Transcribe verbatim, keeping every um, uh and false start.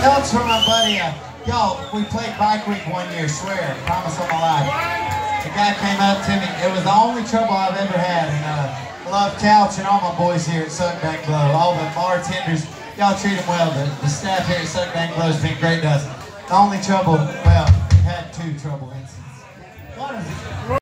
Notes from my buddy. Uh, Y'all, we played bike week one year, swear, promise on my life. The guy came up to me. It was the only trouble I've ever had. And uh, I love Couch and all my boys here at Sunbank Glow. All the bartenders, y'all treat them well. The, the staff here at Sunbank Glow has been great to us. The only trouble, well, we had two trouble incidents. What is it?